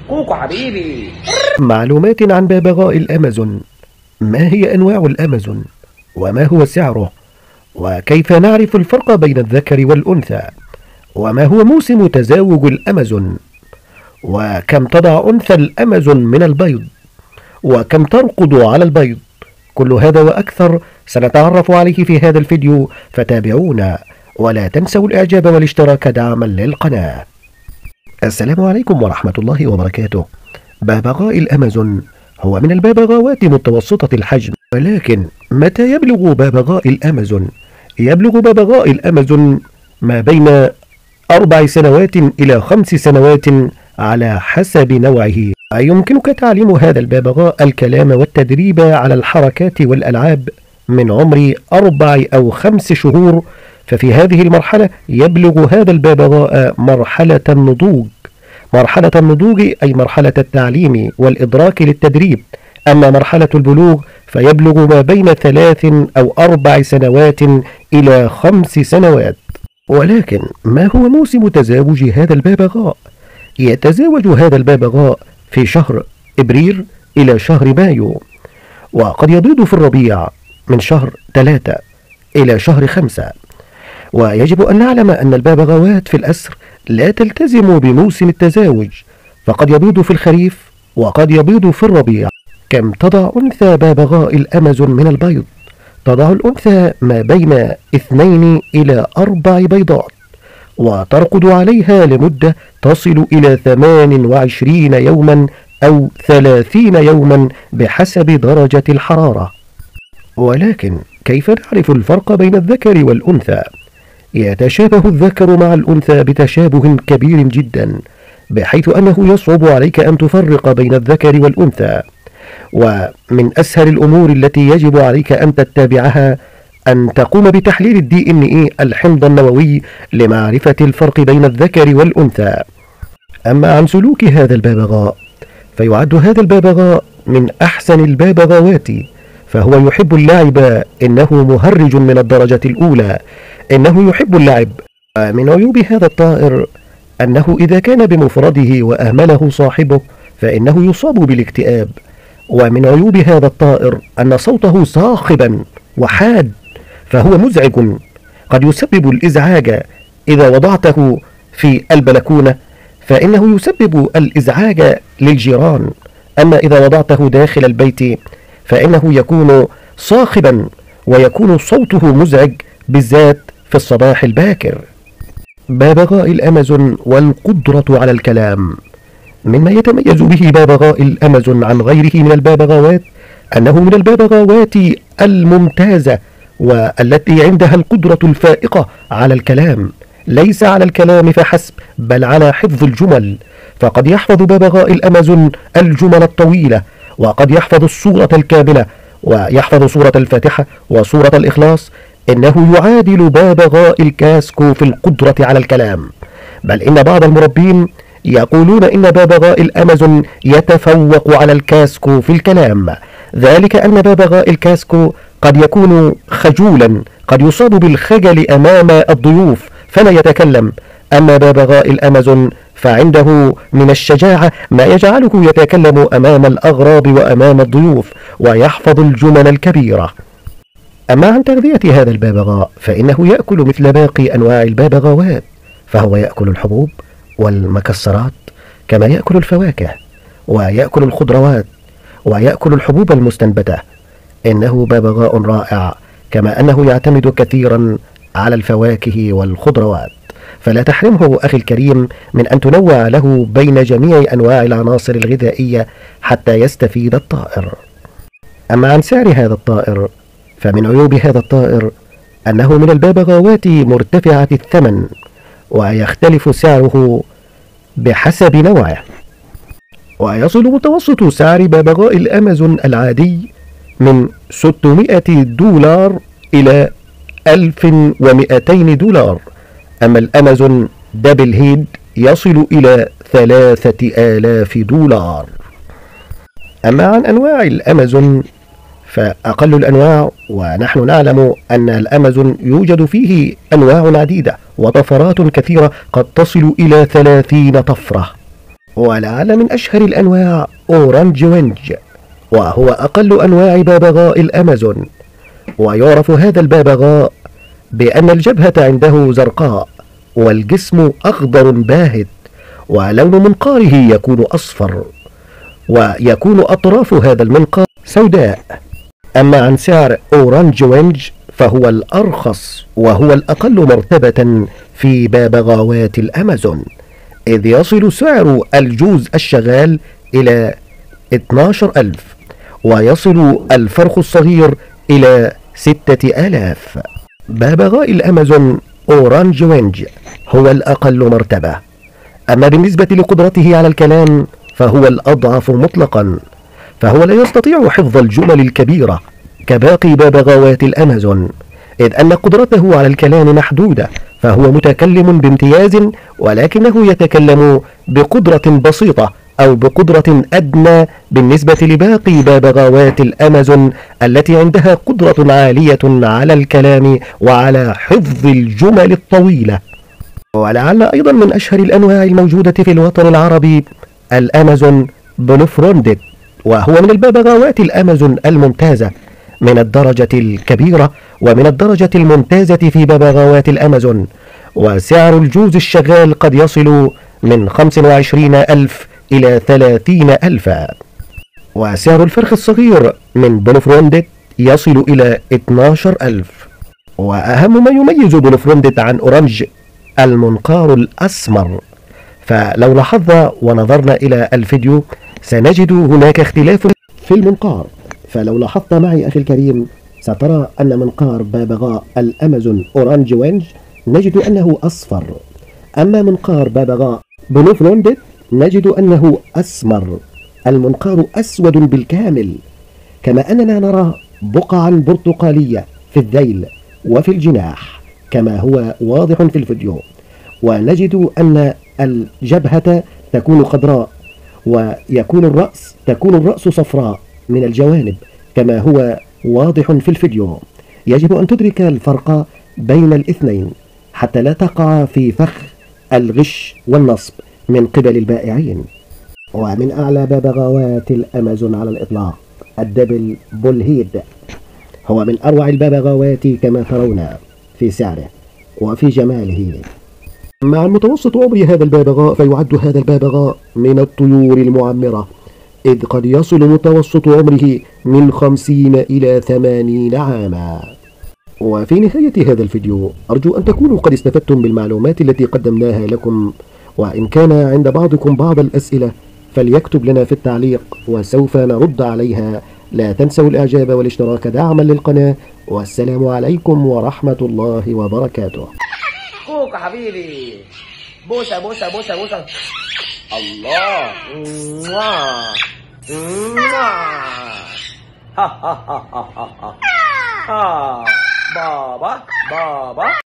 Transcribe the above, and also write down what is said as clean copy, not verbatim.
كوكو حبيبي. معلومات عن ببغاء الأمازون. ما هي أنواع الأمازون؟ وما هو سعره؟ وكيف نعرف الفرق بين الذكر والأنثى؟ وما هو موسم تزاوج الأمازون؟ وكم تضع أنثى الأمازون من البيض؟ وكم ترقد على البيض؟ كل هذا وأكثر سنتعرف عليه في هذا الفيديو، فتابعونا ولا تنسوا الإعجاب والاشتراك دعما للقناة. السلام عليكم ورحمة الله وبركاته. ببغاء الأمازون هو من الببغاوات متوسطة الحجم، ولكن متى يبلغ ببغاء الأمازون؟ يبلغ ببغاء الأمازون ما بين 4 سنوات إلى 5 سنوات على حسب نوعه. يمكنك تعليم هذا الببغاء الكلام والتدريب على الحركات والألعاب من عمر 4 أو 5 شهور، ففي هذه المرحلة يبلغ هذا الببغاء مرحلة النضوج. مرحلة النضوج أي مرحلة التعليم والإدراك للتدريب. أما مرحلة البلوغ فيبلغ ما بين 3 أو 4 سنوات إلى 5 سنوات. ولكن ما هو موسم تزاوج هذا الببغاء؟ يتزاوج هذا الببغاء في شهر إبريل إلى شهر مايو، وقد يبيض في الربيع من شهر 3 إلى شهر 5. ويجب أن نعلم أن الببغاوات في الأسر لا تلتزم بموسم التزاوج، فقد يبيض في الخريف وقد يبيض في الربيع. كم تضع أنثى ببغاء الأمازون من البيض؟ تضع الأنثى ما بين 2 إلى 4 بيضات، وترقد عليها لمدة تصل إلى 28 يوما أو 30 يوما بحسب درجة الحرارة. ولكن كيف نعرف الفرق بين الذكر والأنثى؟ يتشابه الذكر مع الأنثى بتشابه كبير جدا، بحيث أنه يصعب عليك أن تفرق بين الذكر والأنثى. ومن أسهل الأمور التي يجب عليك أن تتبعها أن تقوم بتحليل DNA الحمض النووي لمعرفة الفرق بين الذكر والأنثى. أما عن سلوك هذا الببغاء فيعد هذا الببغاء من أحسن الببغاوات، فهو يحب اللعب، إنه مهرج من الدرجة الأولى، إنه يحب اللعب. ومن عيوب هذا الطائر أنه إذا كان بمفرده وأهمله صاحبه فإنه يصاب بالاكتئاب. ومن عيوب هذا الطائر أن صوته صاخبا وحاد، فهو مزعج، قد يسبب الإزعاج. إذا وضعته في البلكونة فإنه يسبب الإزعاج للجيران، أما إذا وضعته داخل البيت فإنه يكون صاخبا ويكون صوته مزعج، بالذات في الصباح الباكر. ببغاء الأمازون والقدرة على الكلام. مما يتميز به ببغاء الأمازون عن غيره من الببغاوات أنه من الببغاوات الممتازة والتي عندها القدرة الفائقة على الكلام، ليس على الكلام فحسب بل على حفظ الجمل. فقد يحفظ ببغاء الأمازون الجمل الطويلة، وقد يحفظ السورة الكاملة، ويحفظ سورة الفاتحة وسورة الإخلاص. إنه يعادل ببغاء الكاسكو في القدرة على الكلام، بل إن بعض المربين يقولون إن ببغاء الأمازون يتفوق على الكاسكو في الكلام، ذلك أن ببغاء الكاسكو قد يكون خجولا، قد يصاب بالخجل أمام الضيوف فلا يتكلم. أما ببغاء الأمازون فعنده من الشجاعة ما يجعله يتكلم أمام الأغراب وأمام الضيوف ويحفظ الجمل الكبيرة. أما عن تغذية هذا الببغاء فإنه يأكل مثل باقي أنواع الببغاوات، فهو يأكل الحبوب والمكسرات كما يأكل الفواكه، ويأكل الخضروات، ويأكل الحبوب المستنبتة. إنه ببغاء رائع، كما أنه يعتمد كثيرا على الفواكه والخضروات، فلا تحرمه أخي الكريم من أن تنوع له بين جميع أنواع العناصر الغذائية حتى يستفيد الطائر. أما عن سعر هذا الطائر فمن عيوب هذا الطائر أنه من الببغاوات مرتفعة الثمن، ويختلف سعره بحسب نوعه. ويصل متوسط سعر ببغاء الأمازون العادي من 600 دولار إلى 1200 دولار، أما الأمازون دبل هيد يصل إلى 3000 دولار. أما عن أنواع الأمازون فأقل الأنواع، ونحن نعلم أن الأمازون يوجد فيه أنواع عديدة وطفرات كثيرة قد تصل إلى 30 طفرة. ولعل من أشهر الأنواع أورانج وينج، وهو أقل أنواع ببغاء الأمازون. ويعرف هذا الببغاء بأن الجبهة عنده زرقاء والجسم أخضر باهت، ولون منقاره يكون أصفر، ويكون أطراف هذا المنقار سوداء. أما عن سعر أورانج وينج فهو الأرخص وهو الأقل مرتبة في ببغاوات الأمازون، إذ يصل سعر الجوز الشغال إلى 12,000، ويصل الفرخ الصغير إلى 6,000. ببغاء الأمازون أورانج وينج هو الأقل مرتبة. أما بالنسبة لقدرته على الكلام فهو الأضعف مطلقا، فهو لا يستطيع حفظ الجمل الكبيرة كباقي ببغاوات الأمازون، إذ أن قدرته على الكلام محدودة، فهو متكلم بامتياز، ولكنه يتكلم بقدرة بسيطة أو بقدرة أدنى بالنسبة لباقي ببغاوات الأمازون التي عندها قدرة عالية على الكلام وعلى حفظ الجمل الطويلة. ولعل أيضا من أشهر الأنواع الموجودة في الوطن العربي الأمازون بلوفرونديت، وهو من الببغاوات الأمازون الممتازة من الدرجة الكبيرة ومن الدرجة الممتازة في ببغاوات الأمازون. وسعر الجوز الشغال قد يصل من 25,000 إلى 30,000، وسعر الفرخ الصغير من بلوفرونديت يصل إلى 12,000. وأهم ما يميز بلوفرونديت عن أورانج المنقار الأسمر، فلو لاحظنا ونظرنا إلى الفيديو سنجد هناك اختلاف في المنقار. فلو لاحظت معي أخي الكريم سترى أن منقار ببغاء الأمازون أورانج وينج نجد أنه أصفر، أما منقار ببغاء بلوفرونديت نجد أنه أسمر، المنقار أسود بالكامل، كما أننا نرى بقعا برتقالية في الذيل وفي الجناح كما هو واضح في الفيديو. ونجد أن الجبهة تكون خضراء، ويكون الرأس صفراء من الجوانب كما هو واضح في الفيديو. يجب أن تدرك الفرق بين الاثنين حتى لا تقع في فخ الغش والنصب من قبل البائعين. ومن أعلى ببغاوات الأمازون على الإطلاق الدبل بولهيد، هو من أروع الببغاوات كما ترون في سعره وفي جماله. مع متوسط عمر هذا الببغاء فيعد هذا الببغاء من الطيور المعمرة، إذ قد يصل متوسط عمره من 50 إلى 80 عاما. وفي نهاية هذا الفيديو أرجو أن تكونوا قد استفدتم بالمعلومات التي قدمناها لكم، وإن كان عند بعضكم بعض الأسئلة فليكتب لنا في التعليق وسوف نرد عليها. لا تنسوا الإعجاب والاشتراك دعما للقناة، والسلام عليكم ورحمة الله وبركاته. كوكا حبيبي، بوسة بوسة بوسة بوسة. الله. ها ها ها ها ها. بابا بابا.